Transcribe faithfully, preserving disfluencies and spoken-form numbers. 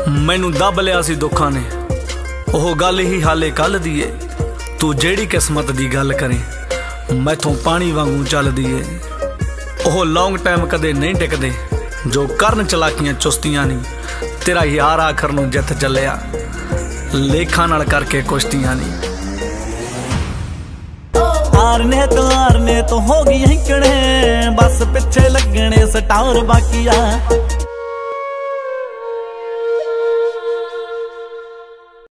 मैनू दब लिया सी दुखां ने, ओह गल ही हाले कल दी ए। तू जेड़ी किस्मत दी गल करे मैथों पानी वांगू चलदी ए। ओह लॉन्ग टाइम कदे नहीं टिकदे जो करन चलाकियां चुस्तियां नहीं। तेरा यार आखर नूं जित चलिया लेखा नाल करके कुश्तियां नहीं। हारने तो हारने तो हो गई हिंकणे, बस पिछे लगने स्टार बाकी आ।